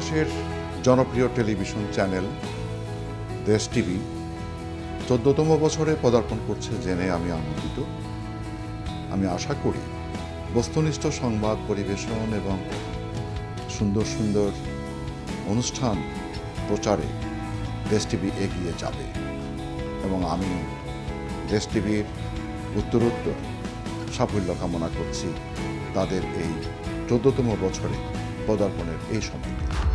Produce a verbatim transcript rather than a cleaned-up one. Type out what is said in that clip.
বাংলাদেশের জনপ্রিয় television channel দেশ টিভি চোদ্দতম বছরে পদার্পণ করছে জেনে আমি আনন্দিত। আমি আশা করি বস্তুনিষ্ঠ সংবাদ পরিবেশন এবং সুন্দর সুন্দর অনুষ্ঠান প্রচারে দেশ টিভি এগিয়ে যাবে এবং আমি দেশ টিভির উত্তরোত্তর সাফল্য কামনা করছি তাদের এই চোদ্দতম বছরে পদার্পণের এই সময়।